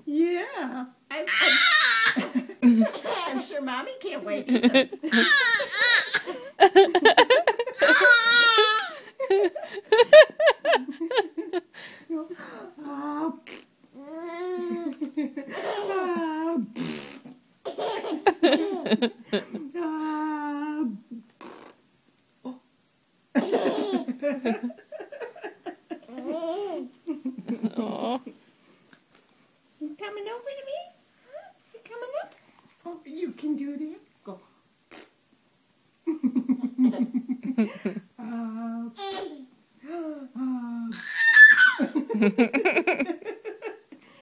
Yeah. I'm sure Mommy can't wait either. Aw. You coming over to me? Huh? You coming up? Oh, you can do that? Go.